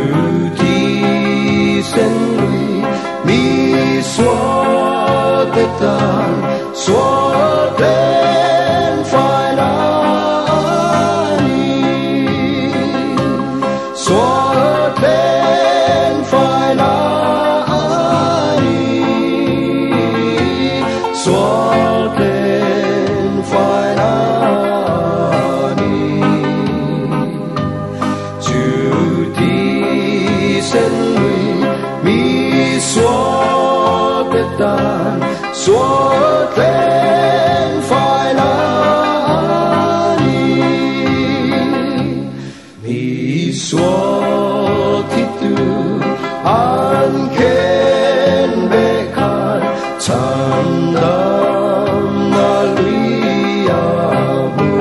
thi sen lui mi xóa tết tan xóa tên phải là đi xóa tên phải là đi xóa tên phải là đi chữ thi sen lui mi xóa tết tan xóa tên phải là đi mi xóa thi tu an khen bê khan chan đam na lui abu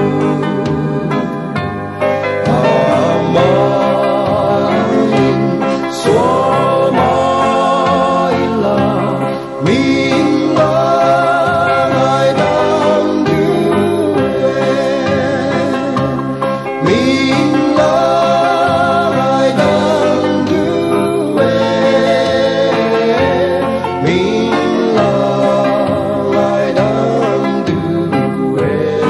amain xóa mai la min la ngai đang đưa min la ngai đang đưa min la ngai đang đưa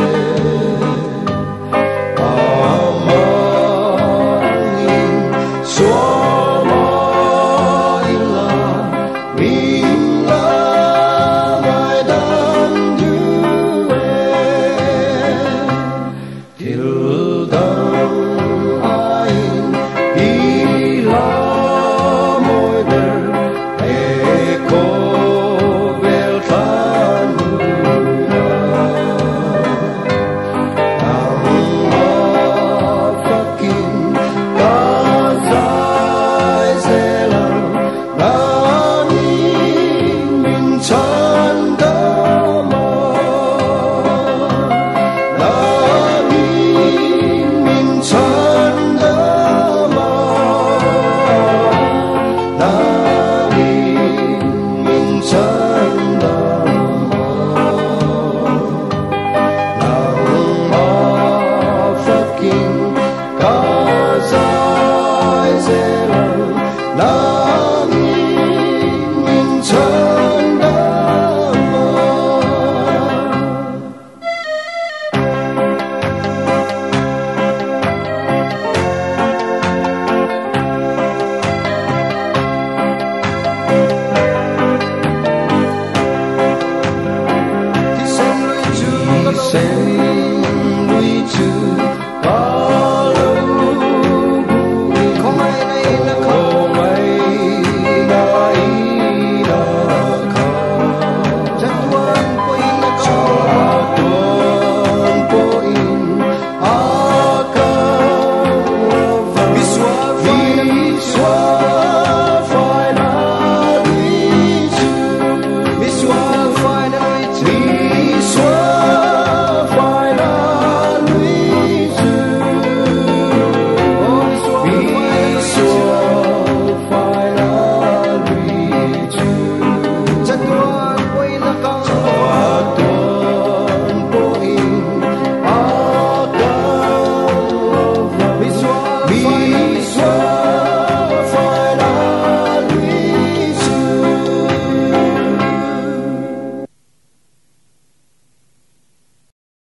amain xóa mai la min la ngai đang đưa til dang ain i la môi ber e ko vel than fucking gazai zelang la min chan da ma la min chan da ma la min chan da ma fucking gazai zelang la